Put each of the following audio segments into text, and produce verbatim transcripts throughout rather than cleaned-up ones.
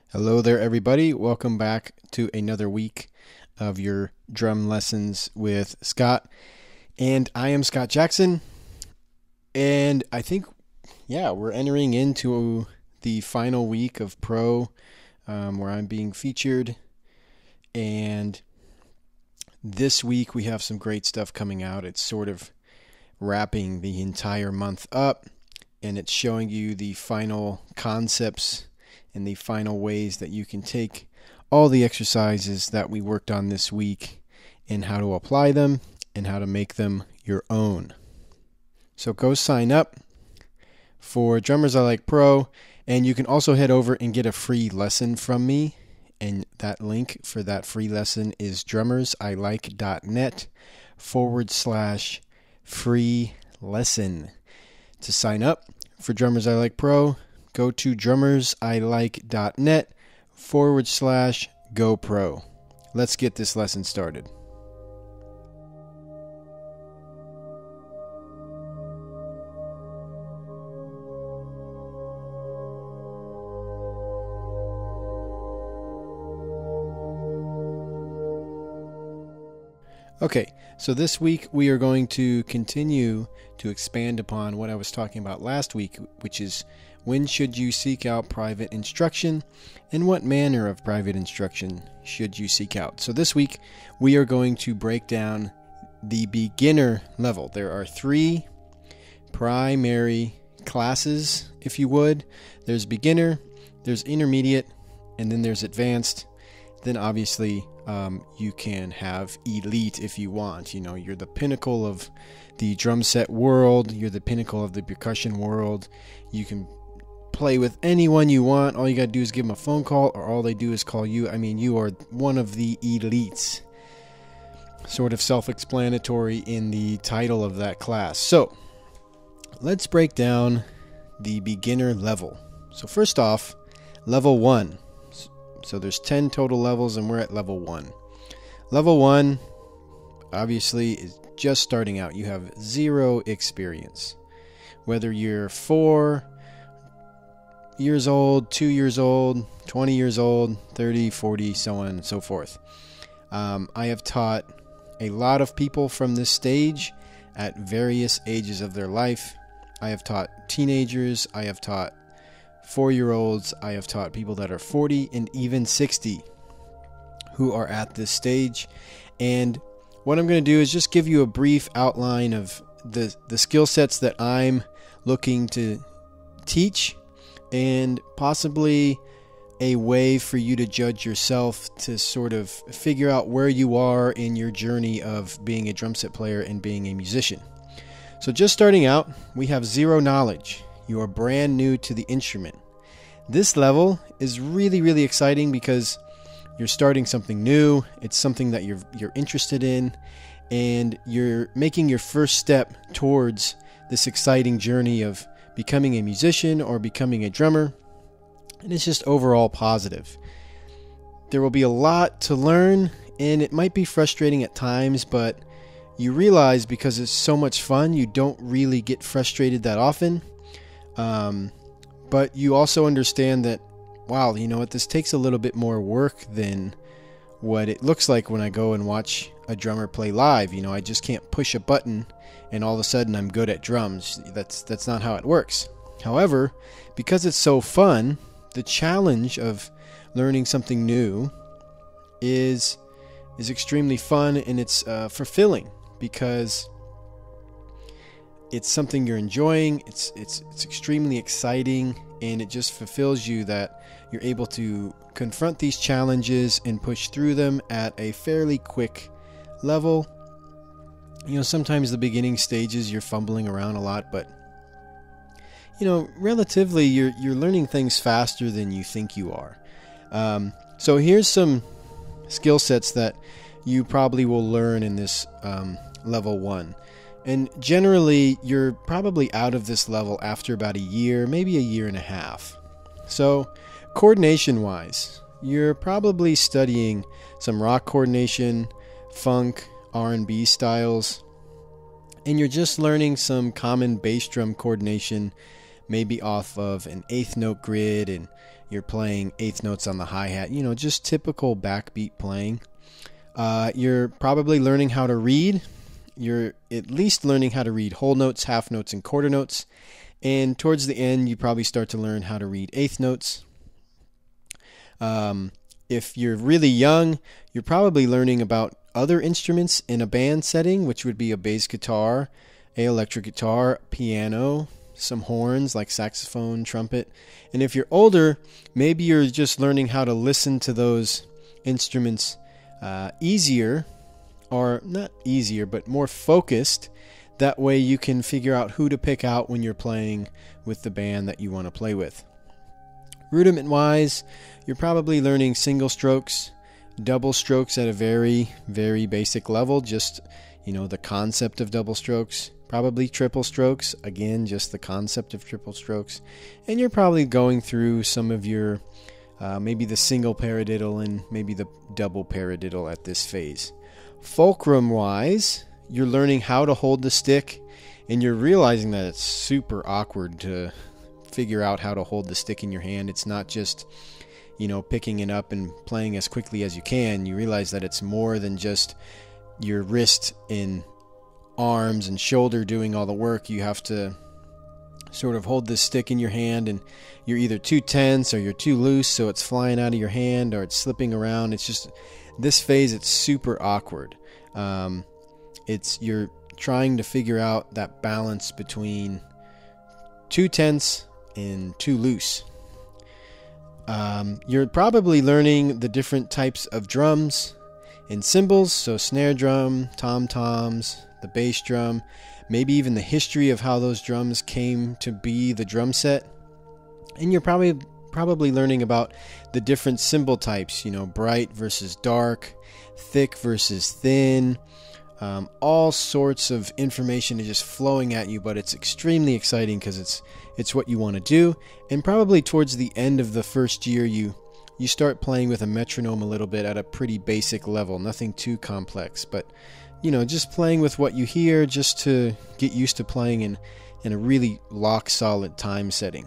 Hello there, everybody. Welcome back to another week of your drum lessons with Scott. And I am Scott Jackson. And I think, yeah, we're entering into the final week of Pro, um, where I'm being featured. And this week we have some great stuff coming out. It's sort of wrapping the entire month up, and it's showing you the final concepts and the final ways that you can take all the exercises that we worked on this week and how to apply them and how to make them your own. So go sign up for Drummers I Like Pro, and you can also head over and get a free lesson from me. And that link for that free lesson is drummersilike.net forward slash free lesson. To sign up for Drummers I Like Pro, go to drummersilike.net forward slash GoPro. Let's get this lesson started. Okay, so this week we are going to continue to expand upon what I was talking about last week, which is when should you seek out private instruction and what manner of private instruction should you seek out. So this week we are going to break down the beginner level. There are three primary classes, if you would. There's beginner, there's intermediate, and then there's advanced. Then obviously um, you can have elite if you want. You know, you're the pinnacle of the drum set world. You're the pinnacle of the percussion world. You can play with anyone you want. All you got to do is give them a phone call, or all they do is call you. I mean, you are one of the elites. Sort of self-explanatory in the title of that class. So let's break down the beginner level. So first off, level one. So there's ten total levels, and we're at level one. Level one, obviously, is just starting out. You have zero experience. Whether you're four years old, two years old, twenty years old, thirty, forty, so on and so forth. Um, I have taught a lot of people from this stage at various ages of their life. I have taught teenagers. I have taught four-year-olds. I have taught people that are forty and even sixty who are at this stage. And what I'm going to do is just give you a brief outline of the, the skill sets that I'm looking to teach, and possibly a way for you to judge yourself to sort of figure out where you are in your journey of being a drum set player and being a musician. So just starting out, we have zero knowledge. You are brand new to the instrument. This level is really, really exciting because you're starting something new. It's something that you're you're interested in, and you're making your first step towards this exciting journey of becoming a musician or becoming a drummer. And it's just overall positive. There will be a lot to learn, and it might be frustrating at times, but you realize because it's so much fun, you don't really get frustrated that often. Um, but you also understand that, wow, you know what, this takes a little bit more work than what it looks like when I go and watch a drummer play live. You know, I just can't push a button and all of a sudden I'm good at drums. That's that's not how it works. However, because it's so fun, the challenge of learning something new is is extremely fun, and it's uh, fulfilling because it's something you're enjoying. It's it's it's extremely exciting, and it just fulfills you that you're able to confront these challenges and push through them at a fairly quick level. You know, sometimes the beginning stages you're fumbling around a lot, but you know, relatively you're you're learning things faster than you think you are. Um, so here's some skill sets that you probably will learn in this um, level one. And generally, you're probably out of this level after about a year, maybe a year and a half. So, coordination-wise, you're probably studying some rock coordination, funk, R and B styles, and you're just learning some common bass drum coordination, maybe off of an eighth note grid and you're playing eighth notes on the hi-hat, you know, just typical backbeat playing. Uh, you're probably learning how to read. You're at least learning how to read whole notes, half notes, and quarter notes. And towards the end, you probably start to learn how to read eighth notes. Um, if you're really young, you're probably learning about other instruments in a band setting, which would be a bass guitar, a electric guitar, piano, some horns like saxophone, trumpet. And if you're older, maybe you're just learning how to listen to those instruments uh, easier, or not easier, but more focused. That way you can figure out who to pick out when you're playing with the band that you want to play with. Rudiment-wise, you're probably learning single strokes, double strokes at a very, very basic level, just, you know, the concept of double strokes. Probably triple strokes, again, just the concept of triple strokes. And you're probably going through some of your, uh, maybe the single paradiddle and maybe the double paradiddle at this phase. Fulcrum-wise, you're learning how to hold the stick, and you're realizing that it's super awkward to figure out how to hold the stick in your hand. It's not just, you know, picking it up and playing as quickly as you can. You realize that it's more than just your wrist and arms and shoulder doing all the work. You have to sort of hold this stick in your hand, and you're either too tense or you're too loose, so it's flying out of your hand or it's slipping around. It's just, this phase, it's super awkward. Um, it's, you're trying to figure out that balance between too tense and too loose. Um, you're probably learning the different types of drums and cymbals, so snare drum, tom-toms, the bass drum, maybe even the history of how those drums came to be the drum set. And you're probably probably learning about the different cymbal types, you know, bright versus dark, thick versus thin. Um, all sorts of information is just flowing at you, but it's extremely exciting because it's it's what you want to do. And probably towards the end of the first year, you you start playing with a metronome a little bit at a pretty basic level, nothing too complex, but you know, just playing with what you hear, just to get used to playing in in a really lock solid time setting.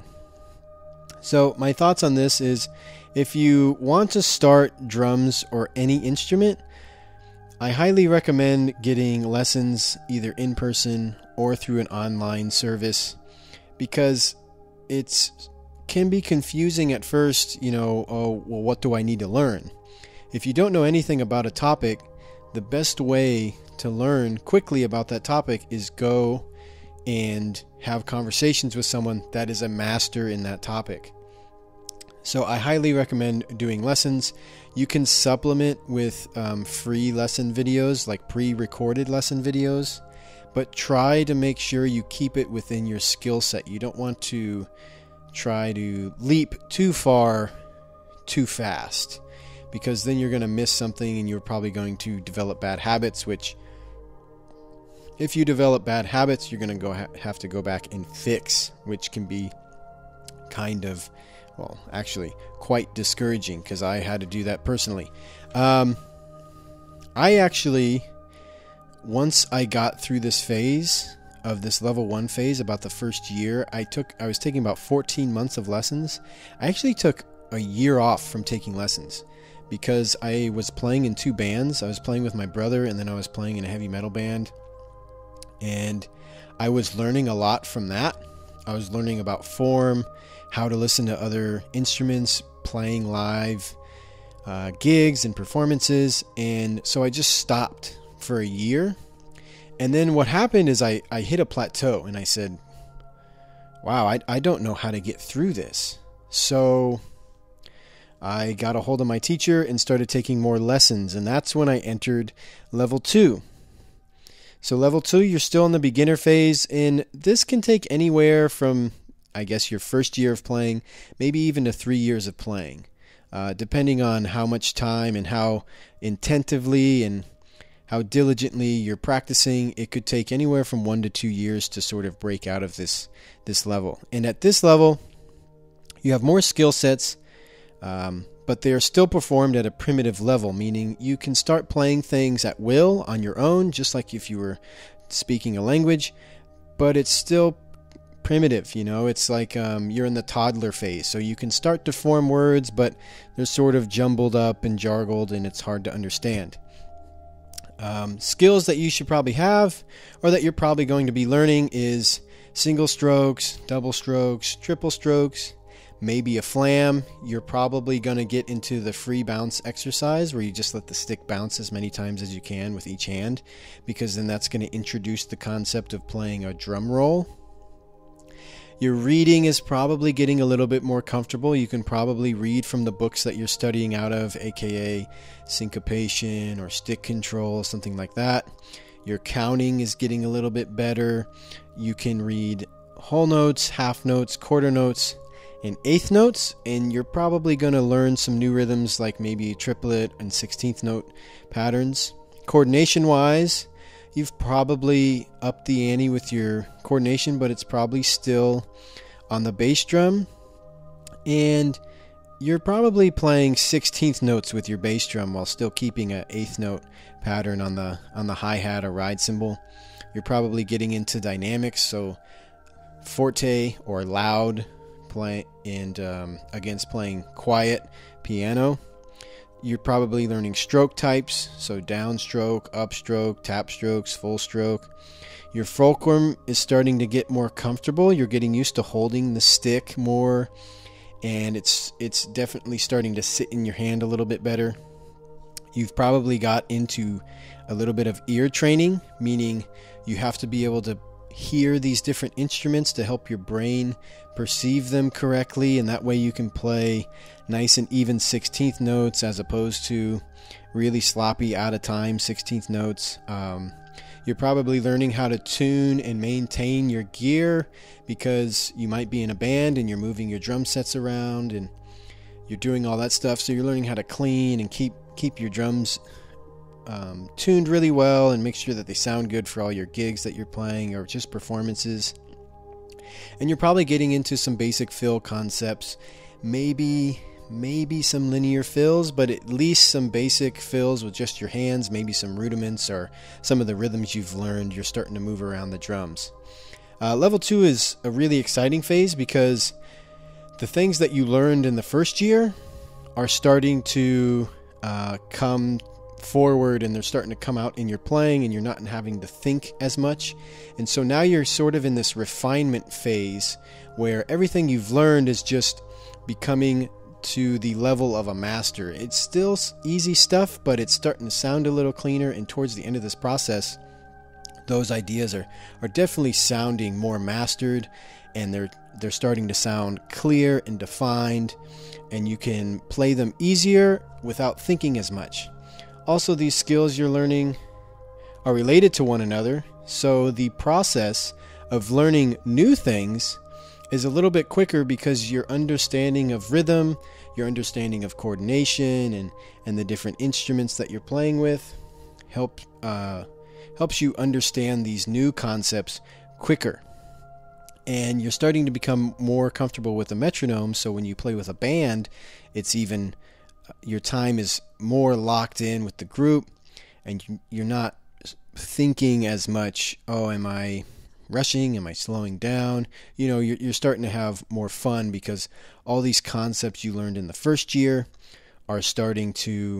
So my thoughts on this is, if you want to start drums or any instrument, I highly recommend getting lessons either in person or through an online service, because it's can be confusing at first. You know, oh, well, what do I need to learn? If you don't know anything about a topic, the best way to learn quickly about that topic is go and have conversations with someone that is a master in that topic. So I highly recommend doing lessons. You can supplement with um, free lesson videos, like pre-recorded lesson videos, but try to make sure you keep it within your skill set. You don't want to try to leap too far too fast, because then you're going to miss something and you're probably going to develop bad habits, which if you develop bad habits, you're going to go ha- have to go back and fix, which can be kind of, well, actually quite discouraging, because I had to do that personally. Um, I actually, once I got through this phase of this level one phase, about the first year, I took, I was taking about fourteen months of lessons. I actually took a year off from taking lessons because I was playing in two bands. I was playing with my brother, and then I was playing in a heavy metal band. And I was learning a lot from that. I was learning about form, how to listen to other instruments, playing live uh, gigs and performances. And so I just stopped for a year. And then what happened is I, I hit a plateau, and I said, wow, I, I don't know how to get through this. So I got a hold of my teacher and started taking more lessons. And that's when I entered level two. So level two, you're still in the beginner phase, and this can take anywhere from, I guess, your first year of playing, maybe even to three years of playing, uh, depending on how much time and how intentively and how diligently you're practicing. It could take anywhere from one to two years to sort of break out of this this level. And at this level, you have more skill sets, um, but they are still performed at a primitive level, meaning you can start playing things at will on your own, just like if you were speaking a language, but it's still primitive, you know, it's like um, you're in the toddler phase. So you can start to form words, but they're sort of jumbled up and jargled and it's hard to understand. Um, skills that you should probably have or that you're probably going to be learning is single strokes, double strokes, triple strokes, maybe a flam. You're probably going to get into the free bounce exercise where you just let the stick bounce as many times as you can with each hand, because then that's going to introduce the concept of playing a drum roll. Your reading is probably getting a little bit more comfortable. You can probably read from the books that you're studying out of, aka syncopation or stick control, something like that. Your counting is getting a little bit better. You can read whole notes, half notes, quarter notes, and eighth notes, and you're probably going to learn some new rhythms like maybe triplet and sixteenth note patterns. Coordination wise, you've probably upped the ante with your coordination, but it's probably still on the bass drum, and you're probably playing sixteenth notes with your bass drum while still keeping an eighth note pattern on the on the hi-hat or ride cymbal. You're probably getting into dynamics, so forte or loud play and um, against playing quiet piano. You're probably learning stroke types, so downstroke, upstroke, tap strokes, full stroke. Your fulcrum is starting to get more comfortable. You're getting used to holding the stick more, and it's it's definitely starting to sit in your hand a little bit better. You've probably got into a little bit of ear training, meaning you have to be able to hear these different instruments to help your brain perceive them correctly, and that way you can play nice and even sixteenth notes as opposed to really sloppy out of time sixteenth notes. Um, you're probably learning how to tune and maintain your gear because you might be in a band and you're moving your drum sets around and you're doing all that stuff, so you're learning how to clean and keep keep your drums um, tuned really well and make sure that they sound good for all your gigs that you're playing or just performances. And you're probably getting into some basic fill concepts, maybe maybe some linear fills, but at least some basic fills with just your hands, maybe some rudiments or some of the rhythms you've learned. You're starting to move around the drums. Uh, level two is a really exciting phase because the things that you learned in the first year are starting to uh, come forward, and they're starting to come out in your playing, and you're not having to think as much. And so now you're sort of in this refinement phase where everything you've learned is just becoming to the level of a master. It's still easy stuff, but it's starting to sound a little cleaner, and towards the end of this process, those ideas are, are definitely sounding more mastered, and they're they're starting to sound clear and defined, and you can play them easier without thinking as much. Also, these skills you're learning are related to one another, so the process of learning new things is a little bit quicker because your understanding of rhythm, your understanding of coordination, and, and the different instruments that you're playing with help uh, helps you understand these new concepts quicker. And you're starting to become more comfortable with the metronome, so when you play with a band, it's even your time is more locked in with the group, and you're not thinking as much, oh, am I rushing? Am I slowing down? You know, you're, you're starting to have more fun because all these concepts you learned in the first year are starting to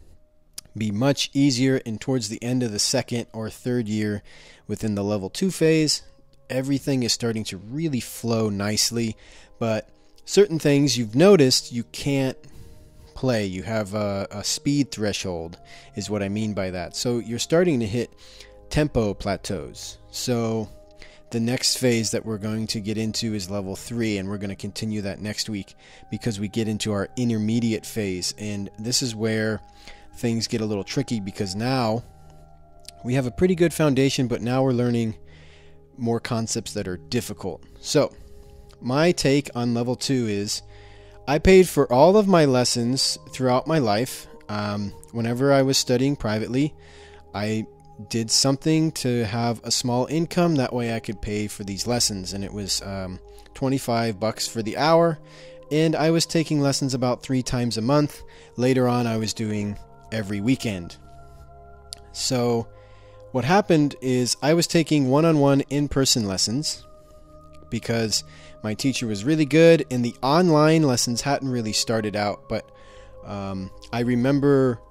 be much easier, and towards the end of the second or third year within the level two phase, everything is starting to really flow nicely. But certain things you've noticed you can't play. You have a, a speed threshold is what I mean by that. So you're starting to hit tempo plateaus. So the next phase that we're going to get into is level three, and we're going to continue that next week because we get into our intermediate phase. And this is where things get a little tricky because now we have a pretty good foundation, but now we're learning more concepts that are difficult. So my take on level two is I paid for all of my lessons throughout my life. Um, whenever I was studying privately, I did something to have a small income. That way I could pay for these lessons. And it was um, twenty-five bucks for the hour. And I was taking lessons about three times a month. Later on, I was doing every weekend. So what happened is I was taking one-on-one in-person lessons, because my teacher was really good and the online lessons hadn't really started out. But um, I remember,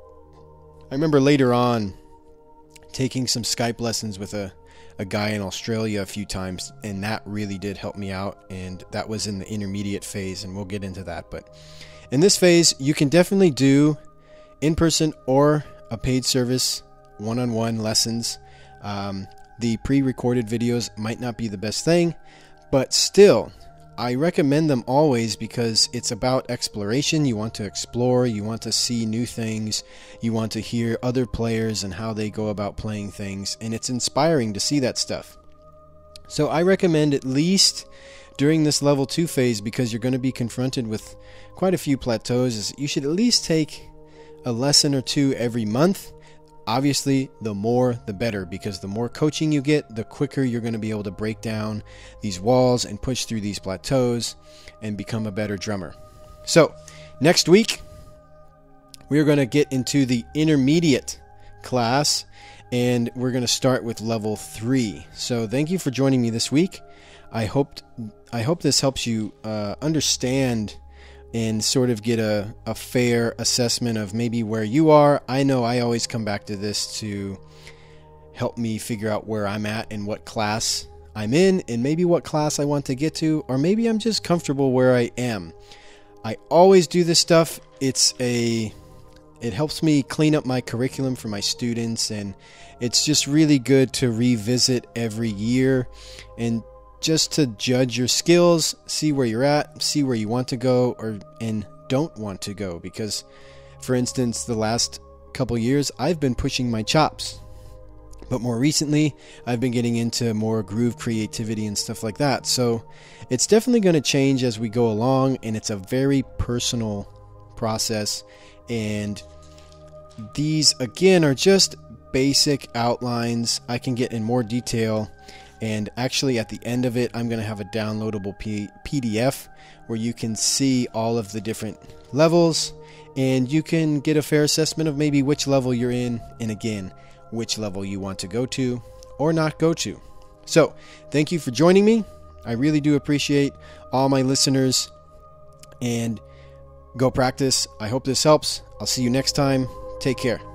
I remember later on taking some Skype lessons with a, a guy in Australia a few times, and that really did help me out. And that was in the intermediate phase, and we'll get into that. But in this phase, you can definitely do in-person or a paid service one-on-one lessons. Um, the pre-recorded videos might not be the best thing, but still, I recommend them always because it's about exploration. You want to explore, you want to see new things, you want to hear other players and how they go about playing things, and it's inspiring to see that stuff. So I recommend at least during this level two phase, because you're going to be confronted with quite a few plateaus, is you should at least take a lesson or two every month. Obviously, the more the better, because the more coaching you get, the quicker you're going to be able to break down these walls and push through these plateaus and become a better drummer. So, next week, we're going to get into the intermediate class, and we're going to start with level three. So, thank you for joining me this week. I hoped, I hope this helps you uh, understand and sort of get a, a fair assessment of maybe where you are. I know I always come back to this to help me figure out where I'm at and what class I'm in, and maybe what class I want to get to, or maybe I'm just comfortable where I am. I always do this stuff. It's a, it helps me clean up my curriculum for my students, and it's just really good to revisit every year and just to judge your skills, see where you're at, see where you want to go or and don't want to go. Because, for instance, the last couple years, I've been pushing my chops. But more recently, I've been getting into more groove creativity and stuff like that. So it's definitely going to change as we go along, and it's a very personal process. And these, again, are just basic outlines. I can get in more detail. And actually, at the end of it, I'm going to have a downloadable P- PDF where you can see all of the different levels, and you can get a fair assessment of maybe which level you're in, and again, which level you want to go to or not go to. So, thank you for joining me. I really do appreciate all my listeners, and go practice. I hope this helps. I'll see you next time. Take care.